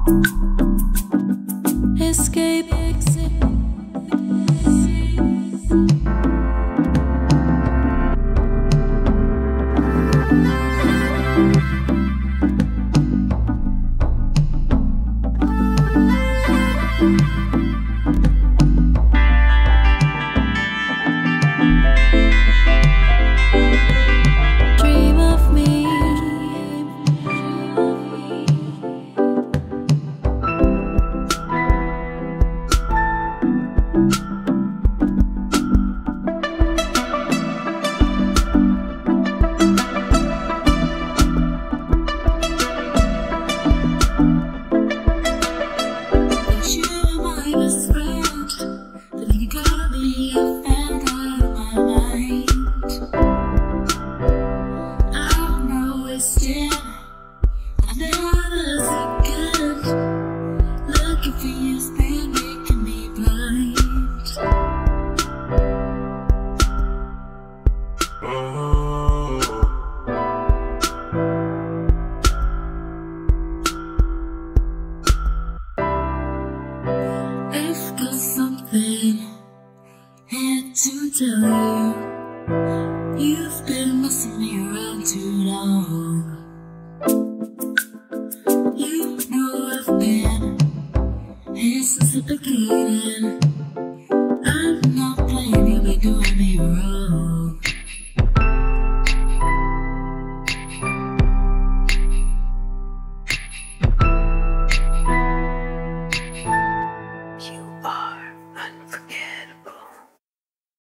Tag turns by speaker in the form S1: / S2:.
S1: Escape, exit. Dream of me. I've got something here to tell you. You've been messing me around too long. You know I've been here since the beginning. I'm not playing, you've been doing me wrong.